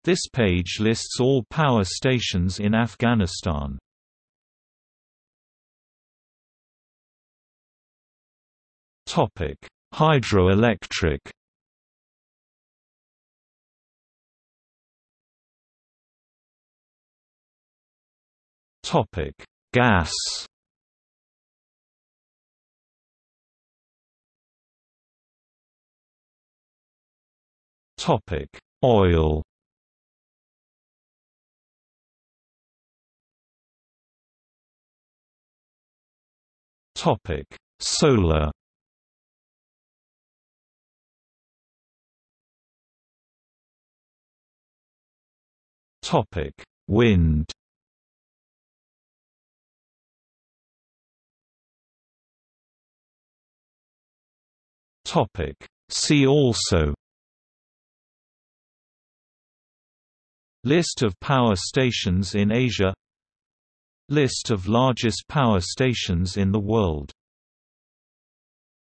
This page lists all power stations in Afghanistan. Topic: Hydroelectric. Topic: Gas. Topic: Oil. Topic: Solar. Topic: Wind. Topic: See also. List of power stations in Asia. List of largest power stations in the world.